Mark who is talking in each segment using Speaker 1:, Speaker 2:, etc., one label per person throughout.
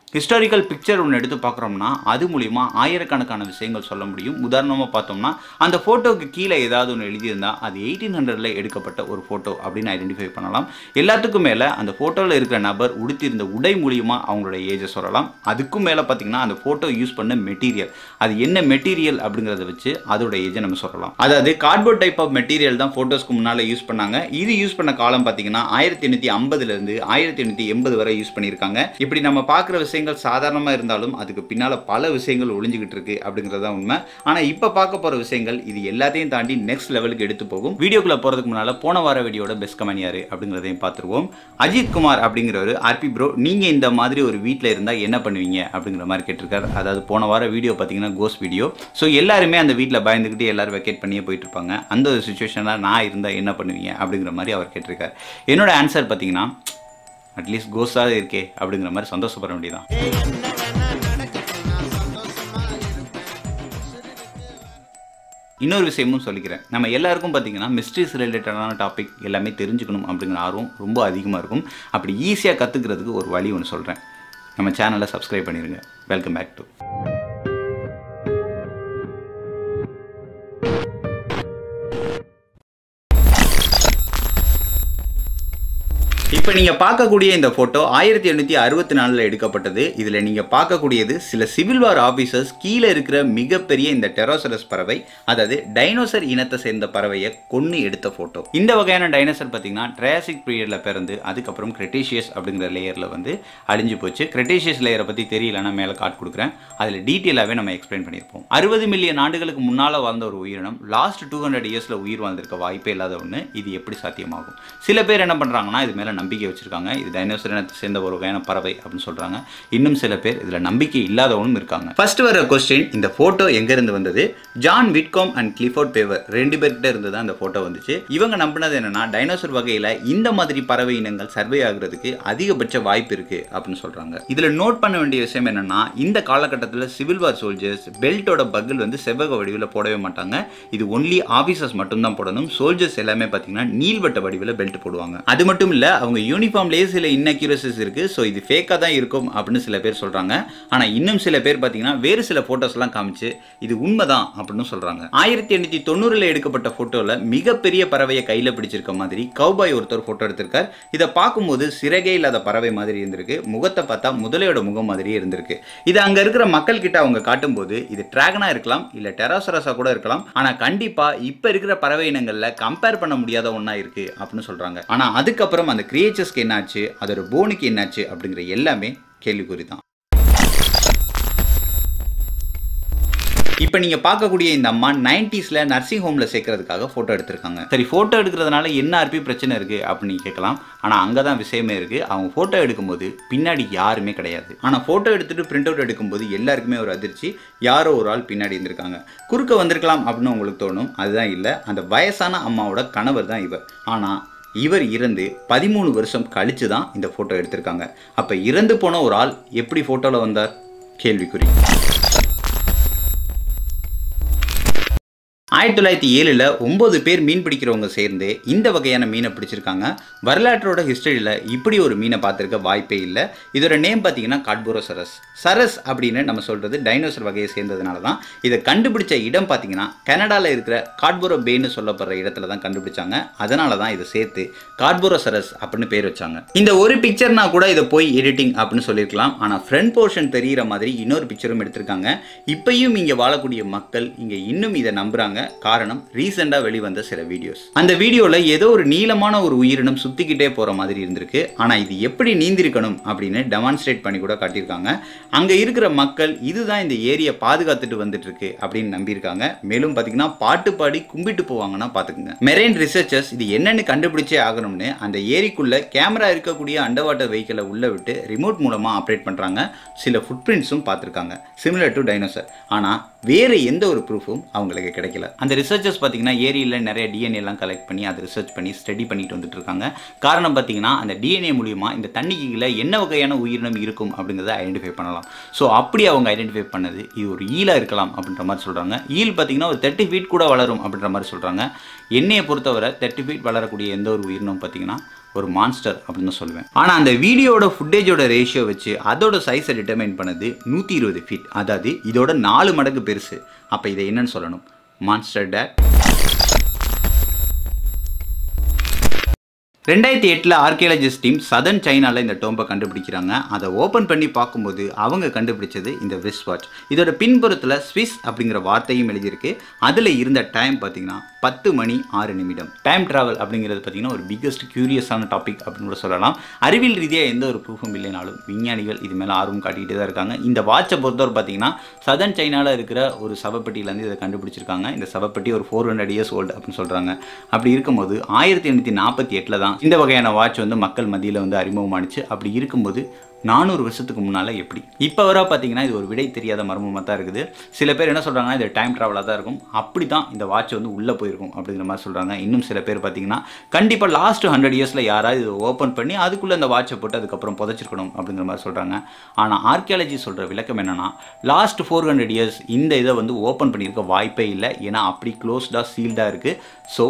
Speaker 1: Historical picture ஒன்று எடுத்து பார்க்குறோம்னா அது மூலிமா ஆயிரக்கணக்கான விஷயங்கள் சொல்ல முடியும். உதாரணமாக பார்த்தோம்னா அந்த ஃபோட்டோவுக்கு கீழே ஏதாவது ஒன்று எழுதியிருந்தால் அது 1800 எடுக்கப்பட்ட ஒரு ஃபோட்டோ அப்படின்னு ஐடென்டிஃபை பண்ணலாம். எல்லாத்துக்கும் மேலே அந்த ஃபோட்டோவில் இருக்கிற நபர் உடுத்தியிருந்த உடை மூலிமா அவங்களோட ஏஜை சொல்லலாம். அதுக்கும் மேலே பார்த்தீங்கன்னா அந்த ஃபோட்டோ யூஸ் பண்ண மெட்டீரியல், அது என்ன மெட்டீரியல் அப்படிங்கிறத வச்சு அதோட ஏஜை நம்ம சொல்லலாம். அதாவது கார்ட்போர்ட் டைப் ஆஃப் மெட்டீரியல் தான் ஃபோட்டோஸ்க்கு முன்னால் யூஸ் பண்ணாங்க. இது யூஸ் பண்ண காலம் பார்த்தீங்கன்னா 1850 1880 வரை யூஸ் பண்ணியிருக்காங்க. இப்படி நம்ம பார்க்குற விஷயங்கள் சாதாரணமாக இருந்தாலும் அதுக்கு பின்னால் பல விஷயங்கள் ஒளிஞ்சுக்கிட்டு இருக்கு அப்படிங்கிறது தான் உண்மை. ஆனால் இப்போ பார்க்க போகிற விஷயங்கள் இது எல்லாத்தையும் தாண்டி நெக்ஸ்ட் லெவலுக்கு எடுத்து போகும். வீடியோக்குள்ள போகிறதுக்கு முன்னால் போன வார வீடியோட பெஸ்ட் கமெண்ட் யாரு அப்படிங்கிறதையும் பார்த்துருவோம். அஜித் குமார் அப்படிங்கிறவர் ஆர்பி ப்ரோ, நீங்கள் இந்த மாதிரி ஒரு வீட்டில் இருந்தால் என்ன பண்ணுவீங்க அப்படிங்கிற மாதிரி கேட்டிருக்காரு. அதாவது போன வார வீடியோ பார்த்தீங்கன்னா கோஸ்ட் வீடியோ. ஸோ எல்லாருமே அந்த வீட்டில் பயந்துக்கிட்டு எல்லாரும் வெக்கேட் பண்ணியே போயிட்டு இருப்பாங்க. அந்த ஒரு சுச்சுவேஷனில் நான் இருந்தால் என்ன பண்ணுவீங்க அப்படிங்கிற மாதிரி அவர் கேட்டிருக்காரு. என்னோட ஆன்சர் பார்த்தீங்கன்னா அட்லீஸ்ட் கோஸ்டாக இருக்கே அப்படிங்கிற மாதிரி சந்தோஷப்பட வேண்டியதான். இன்னொரு விஷயமும் சொல்லிக்கிறேன், நம்ம எல்லாருக்கும் பார்த்தீங்கன்னா மிஸ்ட்ரிஸ் ரிலேட்டடான டாபிக் எல்லாமே தெரிஞ்சுக்கணும் அப்படிங்கிற ஆர்வம் ரொம்ப அதிகமாக இருக்கும். அப்படி ஈஸியாக கற்றுக்கிறதுக்கு ஒரு வழி ஒன்று சொல்கிறேன். நம்ம சேனலை சப்ஸ்கிரைப் பண்ணிடுங்க. வெல்கம் பேக் டு இப்போ நீங்கள் பார்க்கக்கூடிய இந்த ஃபோட்டோ 1864 எடுக்கப்பட்டது. இதில் நீங்கள் பார்க்கக்கூடியது சில சிவில் வார் ஆஃபீஸர்ஸ் கீழே இருக்கிற மிகப்பெரிய இந்த டெரோசரஸ் பறவை, அதாவது டைனோசர் இனத்தை சேர்ந்த பறவையை கொன்று எடுத்த ஃபோட்டோ. இந்த வகையான டைனோசர் பார்த்தீங்கன்னா ட்ரையாசிக் பீரியடில் பிறந்து அதுக்கப்புறம் கிரெட்டேஷியஸ் அப்படிங்கிற லேயரில் வந்து அழிஞ்சு போச்சு. கிரெட்டேஷியஸ் லேயரை பற்றி தெரியலன்னா மேலே காட் கொடுக்குறேன், அதில் டீட்டெயிலாகவே நம்ம எக்ஸ்பிளைன் பண்ணியிருப்போம். 60 மில்லியன் ஆண்டுகளுக்கு முன்னால் வாழ்ந்த ஒரு உயிரினம் லாஸ்ட் 200 இயர்ஸில் உயிர் வாழ்ந்திருக்க வாய்ப்பே இல்லாத ஒன்று. இது எப்படி சாத்தியமாகும்? சில பேர் என்ன பண்ணுறாங்கன்னா இது மேலே நம்பிக்கை வச்சிருக்காங்க, இது டைனோசர் இனத்தை சேர்ந்த ஒரு வகையான பறவை அப்படின்னு சொல்றாங்க. இன்னும் சில பேர் இதுல நம்பிக்கை இல்லாதவனும் இருக்காங்க. ஃபர்ஸ்ட் வர क्वेश्चन, இந்த போட்டோ எங்க இருந்து வந்தது? John Whitcomb and Clifford Paver ரெண்டு பேர்கிட்ட இருந்து தான் இந்த போட்டோ வந்துச்சு. இவங்க நம்பினது என்னன்னா டைனோசர் வகையில இந்த மாதிரி பறவை இனங்கள் சர்வே ஆகுறதுக்கு அதிகபட்ச வாய்ப்பு இருக்கு அப்படின்னு சொல்றாங்க. இதுல நோட் பண்ண வேண்டிய விஷயம் என்னன்னா இந்த காலகட்டத்தில் சிவில் வார் சோல்ஜர்ஸ் பெல்ட்டோட பக்கில் வந்து செவ்வக வடிவில் போடவே மாட்டாங்க. இது ஒன்லி ஆபீசர்ஸ் மட்டும் தான் போடணும். சோல்ஜர்ஸ் எல்லாமே பார்த்தீங்கன்னா நீள்வட்ட வடிவில் பெல்ட் போடுவாங்க. அது மட்டும் இல்ல அவங்க யூனிஃபார்ம்லேயே சில இன்அக்யூரசிஸ் இருக்கு. ஸோ இது ஃபேக்காக தான் இருக்கும் அப்படின்னு சில பேர் சொல்றாங்க. ஆனால் இன்னும் சில பேர் பார்த்தீங்கன்னா வேறு சில போட்டோஸ்லாம் காமிச்சு இது உண்மைதான் அப்படின்னு சொல்றாங்க. 1890 எடுக்கப்பட்ட போட்டோல மிகப்பெரிய பறவையை கையில் பிடிச்சிருக்க மாதிரி கவுபாய் ஒருத்தர் போட்டோ எடுத்திருக்கார். இதை பார்க்கும்போது சிறகே இல்லாத பறவை மாதிரி இருந்திருக்கு. முகத்தை பார்த்தா முதலையோட முகம் மாதிரியே இருந்திருக்கு. இது அங்க இருக்கிற மக்கள் கிட்ட அவங்க காட்டும்போது இது டிராகனா இருக்கலாம், இல்ல டெராசரஸா கூட இருக்கலாம். ஆனா கண்டிப்பா இப்ப இருக்கிற பறவை இனங்கள்ல கம்பேர் பண்ண முடியாத ஒன்னா இருக்கு அப்படின்னு சொல்றாங்க. ஆனா அதுக்கப்புறம் அந்த கிரியேச்சர்ஸ்க்கு என்னாச்சு, அதோட போனுக்கு என்னாச்சு அப்படிங்கிற எல்லாமே கேள்விக்குறி தான். இப்போ நீங்க பார்க்கக்கூடிய இந்த அம்மா 90ஸ்ல நர்சிங் ஹோம்ல சேர்க்கறதுக்காக போட்டோ எடுத்திருக்காங்க. சரி, போட்டோ எடுக்கிறதுனால என்ன ஆர்பி பிரச்சனை இருக்கு அப்படின்னு கேட்கலாம். ஆனா அங்கதான் விஷயமே இருக்கு. அவங்க போட்டோ எடுக்கும்போது பின்னாடி யாருமே கிடையாது. ஆனா போட்டோ எடுத்துட்டு பிரிண்ட் அவுட் எடுக்கும்போது எல்லாருக்குமே ஒரு அதிர்ச்சி, யாரோ ஒரு ஆள் பின்னாடி இருந்திருக்காங்க. குறுக்க வந்திருக்கலாம் அப்படின்னு உங்களுக்கு தோணும். அதுதான் இல்லை, அந்த வயசான அம்மாவோட கணவர் தான் இவர். ஆனா இவர் இறந்து 13 வருஷம் கழிச்சு தான் இந்த போட்டோ எடுத்திருக்காங்க. அப்ப இறந்து போன ஒரு ஆள் எப்படி போட்டோல வந்தார்? கேள்விக்குறி. 1907 9 பேர் மீன் பிடிக்கிறவங்க சேர்ந்து இந்த வகையான மீனை பிடிச்சிருக்காங்க. வரலாற்றோட ஹிஸ்டரியில் இப்படி ஒரு மீனை பார்த்துருக்க வாய்ப்பே இல்லை. இதோட நேம் பார்த்தீங்கன்னா கார்ட்போரோசரஸ். சரஸ் அப்படின்னு நம்ம சொல்றது டைனோசர் வகையை சேர்ந்ததுனால தான். இதை கண்டுபிடிச்ச இடம் பார்த்தீங்கன்னா கனடாவில் இருக்கிற கார்ட்போரோ பேன்னு சொல்லப்படுற இடத்துல தான் கண்டுபிடிச்சாங்க. அதனால தான் இதை சேர்த்து கார்ட்போரோசரஸ் அப்படின்னு பேர் வச்சாங்க. இந்த ஒரு பிக்சர்னா கூட இதை போய் எடிட்டிங் அப்படின்னு சொல்லியிருக்கலாம். ஆனால் ஃப்ரண்ட் போர்ஷன் தெரிகிற மாதிரி இன்னொரு பிக்சரும் எடுத்திருக்காங்க. இப்பயும் இங்கே வாழக்கூடிய மக்கள் இங்கே இன்னும் இதை நம்புறாங்க. காரணம் ரீசெண்டா வெளிவந்த சில வீடியோஸ். அந்த வீடியோல ஏதோ ஒரு நீளமான ஒரு உயிரினம் சுத்திக்கிட்டே போற மாதிரி இருந்திருக்கு. ஆனா இது எப்படி நீந்திருக்கணும் அப்படின்னு டெமான்ஸ்ட்ரேட் பண்ணி கூட காட்டியிருக்காங்க. அங்க இருக்கிற மக்கள் இதுதான் இந்த ஏரியா பாதுகாத்துட்டு வந்துட்டு இருக்கு அப்படின்னு நம்பியிருக்காங்க. மேலும் பாத்தீங்கன்னா பாட்டு பாடி கும்பிட்டு போவாங்கன்னா பாத்துக்கோங்க. மெரைன் ரிசர்ச்சர்ஸ் இது என்னன்னு கண்டுபிடிச்சே ஆகணும்னு அந்த ஏரிக்குள்ள கேமரா இருக்கக்கூடிய அண்டர் வாட்டர் வெஹிக்கிளை உள்ள விட்டு ரிமோட் மூலமா ஆப்ரேட் பண்றாங்க. சில ஃபுட் பிரிண்ட்ஸும் பார்த்திருக்காங்க சிமிலர் டு டைனோசர். ஆனா வேற எந்த ஒரு ப்ரூஃபும் அவங்களுக்கு கிடைக்கல. அந்த ரிசர்ச்சர்ஸ் பார்த்தீங்கன்னா ஏரியில் நிறைய டிஎன்ஏ எல்லாம் கலெக்ட் பண்ணி அதை ரிசர்ச் பண்ணி ஸ்டடி பண்ணிட்டு வந்துட்டு இருக்காங்க. காரணம் பார்த்தீங்கன்னா அந்த டிஎன்ஏ மூலியமா இந்த தண்ணிக்குள்ள என்ன வகையான உயிரினம் இருக்கும் அப்படிங்கிறத ஐடென்டிஃபை பண்ணலாம். ஸோ அப்படி அவங்க ஐடென்டிஃபை பண்ணது இது ஒரு ஈலா இருக்கலாம் அப்படின்ற மாதிரி சொல்றாங்க. ஈல் பார்த்தீங்கன்னா ஒரு 30 ஃபீட் கூட வளரும் அப்படின்ற மாதிரி சொல்றாங்க. என்னையை பொறுத்தவரை 30 ஃபீட் வளரக்கூடிய எந்த ஒரு உயிரினம் பார்த்தீங்கன்னா ஒரு மான்ஸ்டர் அப்படின்னு சொல்லுவேன். ஆனால் அந்த வீடியோட ஃபுட்டேஜோட ரேஷியோ வச்சு அதோட சைஸை டிட்டர்மைன் பண்ணது 120 ஃபீட், அதாவது இதோட 4 மடங்கு பெருசு. அப்போ இதை என்னன்னு சொல்லணும்? Monster date. 2008 archaeologist team southern சைனாவில் இந்த டோம்பை கண்டுபிடிக்கிறாங்க. அதை ஓப்பன் பண்ணி பார்க்கும்போது அவங்க கண்டுபிடிச்சது இந்த ரிஸ்ட் வாட்ச். இதோட பின்புறத்தில் ஸ்விஸ் அப்படிங்கிற வார்த்தையும் எழுதியிருக்கு. அதில் இருந்த டைம் பார்த்தீங்கன்னா 10 மணி 6 நிமிடம். டைம் ட்ராவல் அப்படிங்கிறது பார்த்தீங்கன்னா ஒரு பிக்கஸ்ட் கியூரியஸான டாபிக் அப்படின்னு கூட சொல்லலாம். அறிவியல் ரீதியாக எந்த ஒரு ப்ரூஃபும் இல்லைனாலும் விஞ்ஞானிகள் இது மேலே ஆர்வம் காட்டிகிட்டே தான் இருக்காங்க. இந்த வாட்சை பொறுத்தவரை பார்த்தீங்கன்னா சதர்ன் சைனாவில் இருக்கிற ஒரு சவப்பெட்டியிலேருந்து இதை கண்டுபிடிச்சிருக்காங்க. இந்த சவப்பெட்டி ஒரு 400 இயர்ஸ் ஓல்டு அப்படின்னு சொல்கிறாங்க. அப்படி இருக்கும்போது 1848 தான் இந்த வகையான வாட்ச் வந்து மக்கள் மத்தியில் வந்து அறிமுகமானுச்சு. அப்படி இருக்கும்போது 400 வருஷத்துக்கு முன்னால் எப்படி? இப்போ வர பார்த்தீங்கன்னா இது ஒரு விடை தெரியாத மர்மமாக தான் இருக்குது. சில பேர் என்ன சொல்கிறாங்கன்னா இது டைம் ட்ராவலாக தான் இருக்கும், அப்படி தான் இந்த வாட்ச் வந்து உள்ளே போயிருக்கும் அப்படிங்கிற மாதிரி சொல்கிறாங்க. இன்னும் சில பேர் பார்த்தீங்கன்னா கண்டிப்பாக லாஸ்ட் 100 இயர்ஸில் யாராவது இதை ஓப்பன் பண்ணி அதுக்குள்ளே அந்த வாட்சை போட்டு அதுக்கப்புறம் புதைச்சிருக்கணும் அப்படிங்கிற மாதிரி சொல்கிறாங்க. ஆனால் ஆர்கியாலஜி சொல்கிற விளக்கம் என்னென்னா லாஸ்ட் 400 இயர்ஸ் இந்த இதை வந்து ஓப்பன் பண்ணியிருக்க வாய்ப்பே இல்லை. ஏன்னா அப்படி க்ளோஸ்டாக சீல்டாக இருக்குது. ஸோ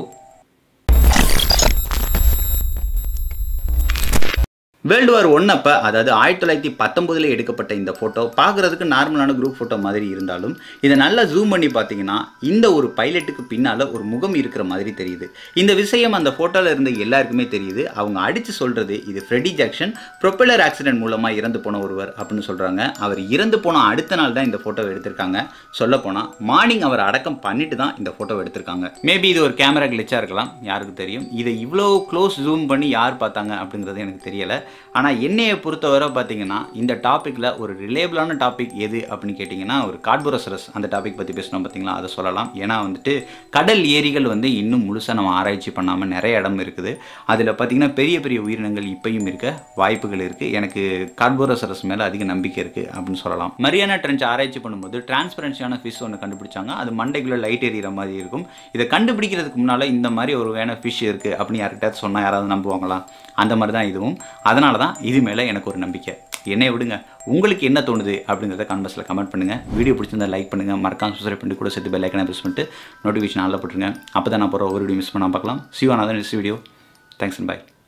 Speaker 1: வேர்ல்டு வார் 1 அப்போ, அதாவது 1919 எடுக்கப்பட்ட இந்த ஃபோட்டோ பார்க்குறதுக்கு நார்மலான குரூப் ஃபோட்டோ மாதிரி இருந்தாலும் இதை நல்லா ஜூம் பண்ணி பார்த்தீங்கன்னா இந்த ஒரு பைலட்டுக்கு பின்னால் ஒரு முகம் இருக்கிற மாதிரி தெரியுது. இந்த விஷயம் அந்த ஃபோட்டோவில் இருந்த எல்லாருக்குமே தெரியுது. அவங்க அடித்து சொல்கிறது இது ஃப்ரெடி ஜாக்சன் ப்ரொப்பல்லர் ஆக்சிடென்ட் மூலமாக இறந்து போன ஒருவர் அப்படின்னு சொல்கிறாங்க. அவர் இறந்து போன அடுத்த நாள் தான் இந்த ஃபோட்டோவை எடுத்திருக்காங்க. சொல்லப்போனால் மார்னிங் அவர் அடக்கம் பண்ணிட்டு தான் இந்த ஃபோட்டோவை எடுத்திருக்காங்க. மேபி இது ஒரு கேமரா கிளிச்சாக இருக்கலாம், யாருக்கு தெரியும். இதை இவ்வளோ க்ளோஸ் ஜூம் பண்ணி யார் பார்த்தாங்க அப்படிங்கிறது எனக்கு தெரியலை. ஆனால் என்னையை பொறுத்தவரை பார்த்தீங்கன்னா இந்த டாப்பிக்கில் ஒரு ரிலேபிளான டாபிக் எது அப்படின்னு கேட்டிங்கன்னா ஒரு கார்போரசரஸ் அந்த டாபிக் பற்றி பேசணும் பார்த்தீங்களா, அதை சொல்லலாம். ஏன்னா வந்துட்டு கடல் ஏரிகள் வந்து இன்னும் முழுசாக நம்ம ஆராய்ச்சி பண்ணாமல் நிறைய இடம் இருக்குது. அதில் பார்த்திங்கன்னா பெரிய பெரிய உயிரினங்கள் இப்பயும் இருக்க வாய்ப்புகள் இருக்குது. எனக்கு கார்போரசரஸ் மேலே அதிக நம்பிக்கை இருக்குது அப்படின்னு சொல்லலாம். மரியானா ட்ரென்ச் ஆராய்ச்சி பண்ணும்போது டிரான்ஸ்பரன்சியான ஃபிஷ் ஒன்று கண்டுபிடிச்சாங்க. அது மண்டைக்குள்ளே லைட் எரியிற மாதிரி இருக்கும். இதை கண்டுபிடிக்கிறதுக்கு முன்னால் இந்த மாதிரி ஒரு வேண ஃபிஷ் இருக்குது அப்படின்னு யார்கிட்ட சொன்னால் யாராவது நம்புவாங்களா? அந்த மாதிரி தான் இதுவும். அதனால தான் இது மேலே எனக்கு ஒரு நம்பிக்கை. என்னை விடுங்க, உங்களுக்கு என்ன தோணுது அப்படிங்கிறத கமெண்ட்ஸில் கமெண்ட் பண்ணுங்கள். வீடியோ பிடிச்சிருந்தா லைக் பண்ணுங்கள், மறக்காம சப்ஸ்கிரைப் பண்ணி கூட சேர்த்து பெல் ஐக்கனை ப்ரெஸ் பண்ணிட்டு நோட்டிஃபிகேஷன் ஆல்ல போட்டுருங்க. அப்போ தான் நான் போகிற ஒரு வீடியோ மிஸ் பண்ணாமல் பார்க்கலாம். See you on another next video. Thanks and bye.